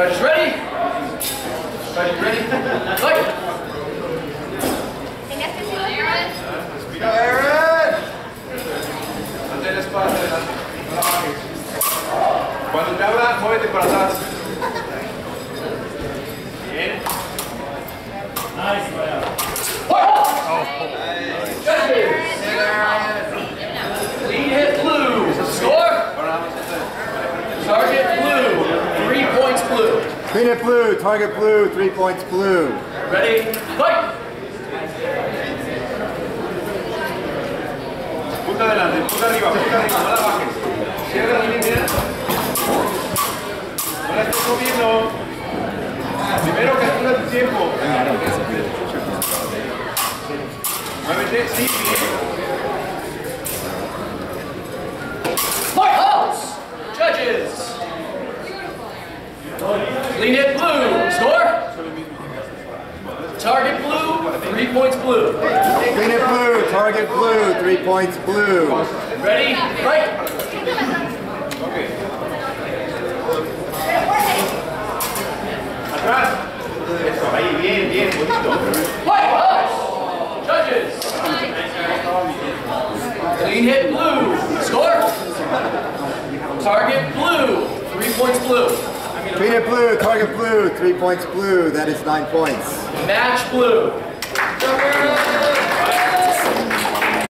Judges ready? Judges ready? Fight! Aaron! Mantén la espada hacia adelante. No la bajes. Cuando te abra, muévete para atrás. Bien. Nice. Lead hit blue. Score. Target blue. 3 points blue. Clean it blue, target blue, 3 points blue. Ready? Fight! Punta adelante, punta arriba, no la bajes. Cierra la línea. No la estés moviendo. Primero calcula tu tiempo. Muévete, sí, bien. Fight! House! Judges! Lead hit blue. Score? Target blue. 3 points blue. Clean it blue, target blue, 3 points blue. Ready? Fight! Okay. Atrás. Eso, ahí, bien, bien, bonito. Fight! House! Judges! Lead hit blue. Score? Target blue. 3 points blue. Clean it blue, target blue, 3 points blue. That is 9 points. Match blue.